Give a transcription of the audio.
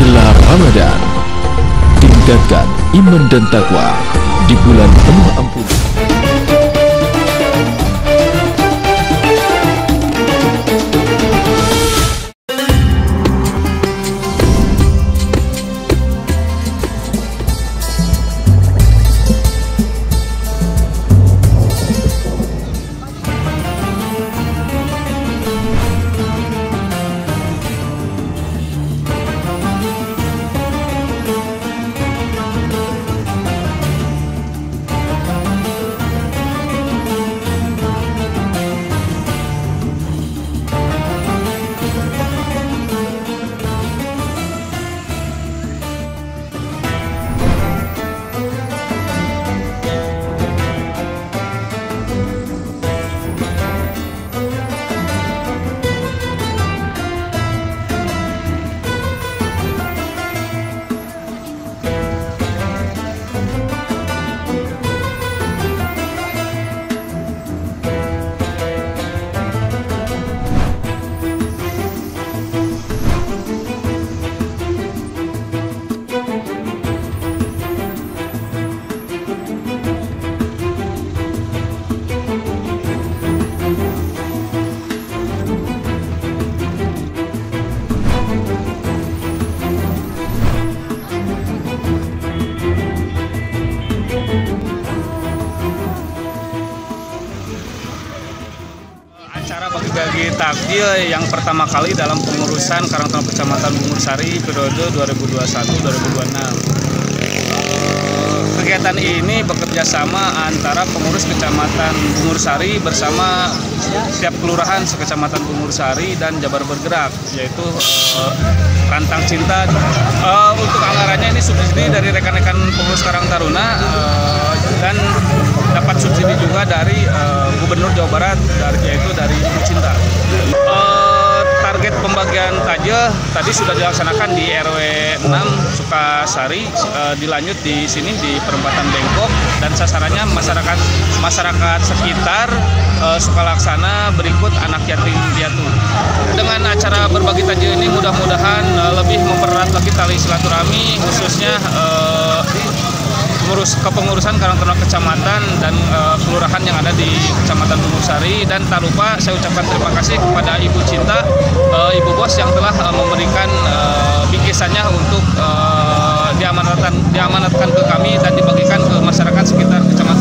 Menjelang Ramadan, tingkatkan iman dan takwa di bulan penuh ampunan. Acara bagi-bagi takjil yang pertama kali dalam pengurusan Karangtaruna Kecamatan Bungursari periode 2021-2026. Kegiatan ini bekerja sama antara pengurus Kecamatan Bungursari bersama setiap kelurahan sekecamatan Bungursari dan Jabar Bergerak, yaitu Rantang Cinta. Untuk anggarannya ini subsidi dari rekan-rekan pengurus Karang Taruna dan dapat subsidi juga dari Gubernur Jawa Barat, yaitu dari Ibu Cinta. Target pembagian takjil tadi sudah dilaksanakan di RW 6 Sukasari, dilanjut di sini di perempatan Bengkok, dan sasarannya masyarakat sekitar Sukalaksana berikut anak yatim piatu. Dengan acara berbagi takjil ini mudah-mudahan lebih mempererat lagi tali silaturahmi, khususnya kepengurusan Karangtaruna Kecamatan dan kelurahan yang ada di Kecamatan Bungursari. Dan tak lupa saya ucapkan terima kasih kepada Ibu Cinta, Ibu Bos yang telah memberikan bingkisannya untuk diamanatkan ke kami dan dibagikan ke masyarakat sekitar Kecamatan